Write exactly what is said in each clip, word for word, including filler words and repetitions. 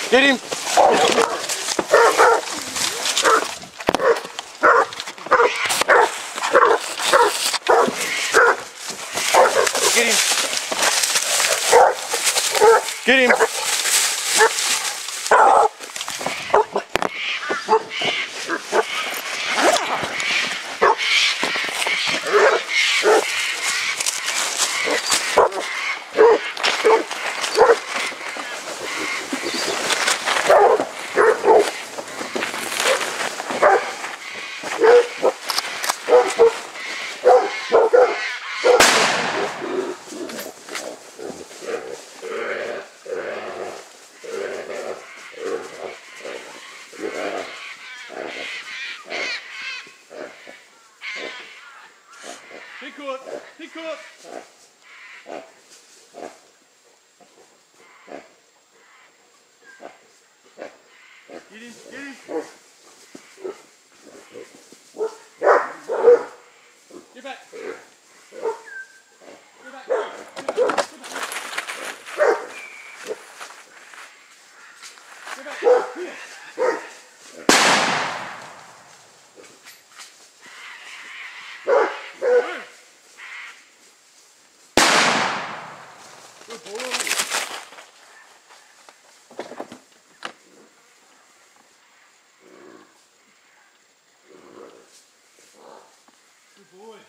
Get him. Get him. Get him. Be good. Be good. Get him. Get him. Get back. Get back. Get back. Get back. Get back. Good boy. Good boy.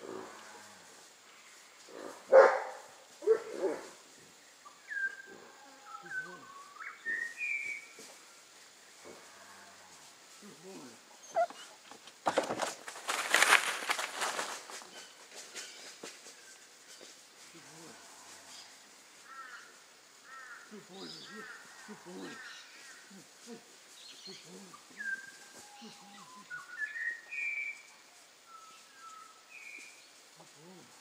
Good boy. Good boy. Good boy. Good boy. Good boy. Good boy. Good boy.